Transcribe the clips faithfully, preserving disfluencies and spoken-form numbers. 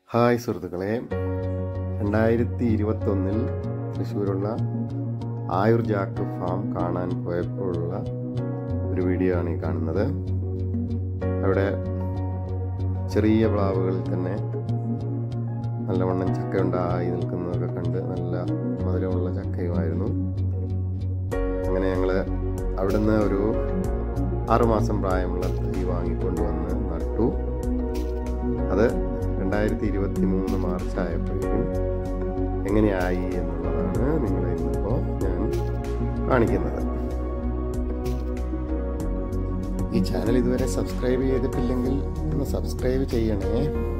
Hi സുഹൃത്തുക്കളെ, രണ്ടായിരത്തി ഇരുപത്തൊന്നിൽ തൃശ്ശൂരുള്ള ആയുർ ജാക്ക് ഫാം കാണാൻ പോയപ്പോഴുള്ള ഒരു വീഡിയോ ആണ് ഈ കാണുന്നത്. അവിടെ ചെറിയ പ്ലാവുകളിൽ തന്നെ നല്ലവണ്ണം ചക്ക ഉണ്ടായി നിൽക്കുന്നതൊക്കെ കണ്ട് നല്ല മധുരമുള്ള ചക്കയുമായിരുന്നു. അങ്ങനെ ഞങ്ങൾ അവിടുന്ന് ഒരു ആറുമാസം പ്രായമുള്ള തൈ വാങ്ങിക്കൊണ്ടുവന്ന് നട്ടു. അത് രണ്ടായിരത്തി ഇരുപത്തി മൂന്ന് മാർച്ച് ആയപ്പോഴേക്കും എങ്ങനെയായി എന്നുള്ളതാണ് നിങ്ങളെ ഇന്നിപ്പോൾ ഞാൻ കാണിക്കുന്നത്. ഈ ചാനൽ ഇതുവരെ സബ്സ്ക്രൈബ് ചെയ്തിട്ടില്ലെങ്കിൽ ഒന്ന് സബ്സ്ക്രൈബ് ചെയ്യണേ.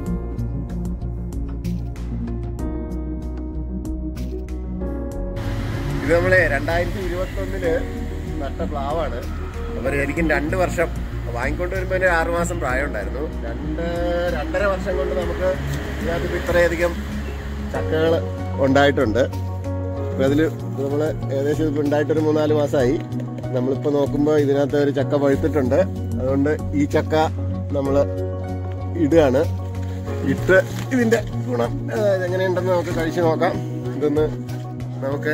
ഇത് നമ്മളെ രണ്ടായിരത്തി ഇരുപത്തി ഒന്നില് നട്ട പ്ലാവാണ്. അപ്പോൾ ശരിക്കും രണ്ട് വർഷം വാങ്ങിക്കൊണ്ട് വരുമ്പോൾ ഒരു ആറുമാസം പ്രായം ഉണ്ടായിരുന്നു. രണ്ട് രണ്ടര വർഷം കൊണ്ട് നമുക്ക് ഇതിനകത്ത് ഇത്രയധികം ചക്കകൾ ഉണ്ടായിട്ടുണ്ട്. അപ്പോൾ അതിൽ നമ്മൾ ഏകദേശം ഇപ്പോൾ ഉണ്ടായിട്ടൊരു മൂന്നാല് മാസമായി. നമ്മളിപ്പോൾ നോക്കുമ്പോൾ ഇതിനകത്ത് ഒരു ചക്ക പഴുത്തിട്ടുണ്ട്. അതുകൊണ്ട് ഈ ചക്ക നമ്മൾ ഇടുകയാണ്. ഇട്ട് ഇതിൻ്റെ ഗുണം എങ്ങനെയുണ്ടെന്ന് നമുക്ക് കഴിച്ച് നോക്കാം. ഇതൊന്ന് നമുക്ക്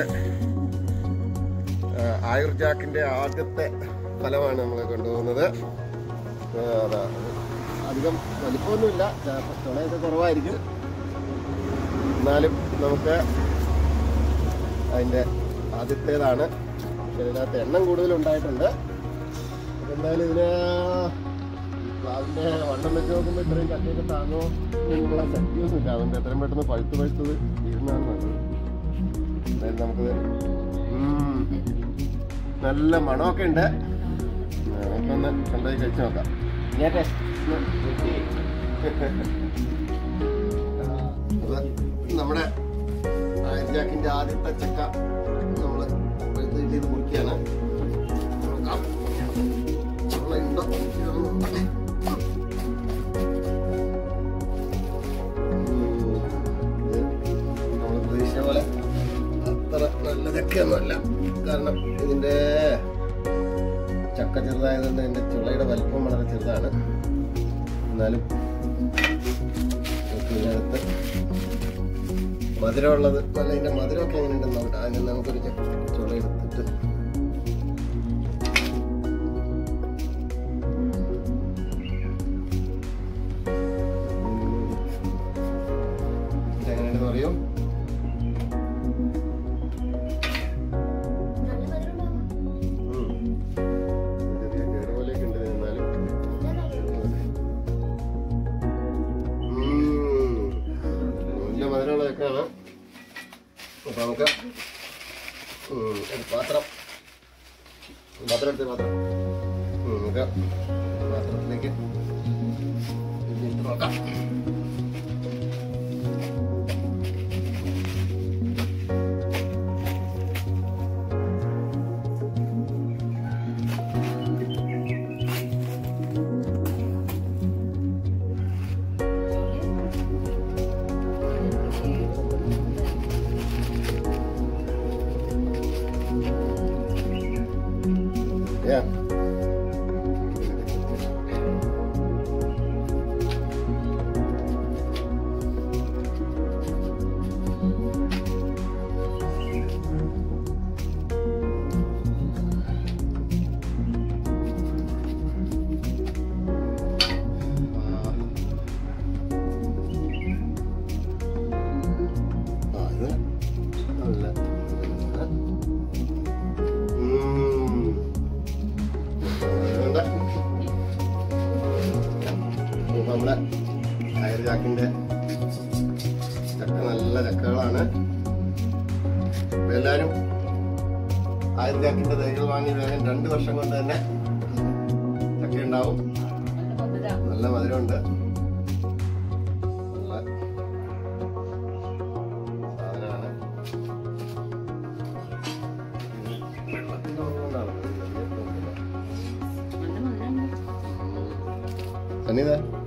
ആയുർ ജാക്കിൻ്റെ ആദ്യത്തെ ഫലമാണ് നമ്മൾ കൊണ്ടുപോകുന്നത്. അതാ അധികം വലിപ്പമൊന്നുമില്ല, തുണയൊക്കെ കുറവായിരിക്കും. എന്നാലും നമുക്ക് അതിൻ്റെ ആദ്യത്തേതാണ്. ഇതിനകത്ത് എണ്ണം കൂടുതലുണ്ടായിട്ടുണ്ട്. എന്തായാലും ഇതിന് പ്ലാവിൻ്റെ വണ്ണം വെച്ച് നോക്കുമ്പോൾ ഇത്രയും ചക്കയൊക്കെ താങ്ങോ എന്നുള്ള ശക്തിയൊന്നുമില്ല. അതുകൊണ്ട് എത്രയും പെട്ടെന്ന് പഴുത്ത് പഴുത്തത് തീരുന്നതാണ് നല്ലത്. എന്തായാലും നമുക്കത് നല്ല മണമൊക്കെ ഉണ്ട്. നമുക്കൊന്ന് കൊണ്ടുപോയി കഴിച്ചു നോക്കാം. നമ്മുടെ ആയുർ ജാക്കിന്റെ ആദ്യത്തെ ചക്ക നമ്മൾ ചെയ്ത് മുറിക്കുകയാണ്. നമ്മൾ പ്രതീക്ഷിച്ച പോലെ അത്ര നല്ല ചക്കയൊന്നുമല്ല. കാരണം ഇതിന്റെ ചക്ക ചെറുതായതുകൊണ്ട് ഇതിൻ്റെ ചുളയുടെ വലിപ്പം വളരെ ചെറുതാണ്. എന്നാലും ഇതിനകത്ത് മധുരമുള്ളത് നല്ല ഇതിൻ്റെ മധുരമൊക്കെ എങ്ങനെ ഉണ്ടെന്ന് നോക്കട്ടെ. അതിന് നമുക്കൊരു ചുള എടുത്തിട്ട് ഇതെങ്ങനെയുണ്ടെന്ന് പറയൂ. മധുരമുള്ളതൊക്കെയാണ്. അപ്പോൾ നമുക്ക് ഒരു പാത്രം പാത്രം എടുത്ത് പാത്രം നമുക്ക് പാത്രത്തിലേക്ക് ഇട്ട് നോക്കാം. Yeah. നമ്മുടെ ആയുർ ജാക്കിന്റെ ചക്ക നല്ല ചക്കകളാണ്. എല്ലാവരും ആയുർ ജാക്കിന്റെ തൈകൾ വാങ്ങി വേഗം രണ്ട് വർഷം കൊണ്ട് തന്നെ ചക്ക ഉണ്ടാവും. നല്ല മധുരമുണ്ട്. നല്ല സാധനമാണ്. വെള്ളത്തിന്റെ കൊണ്ടാണ് സന്നിധ